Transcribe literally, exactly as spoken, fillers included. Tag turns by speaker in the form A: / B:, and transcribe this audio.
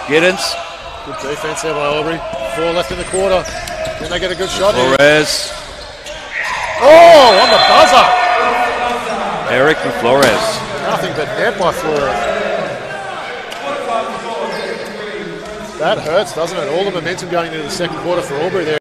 A: Giddens.
B: Good defense there by Albury. Four left in the quarter. Then they get a good shot here.
A: Flores.
B: Oh, on the buzzer.
A: Eric Flores.
B: Nothing but net by Flores. That hurts, doesn't it? All the momentum going into the second quarter for Albury there.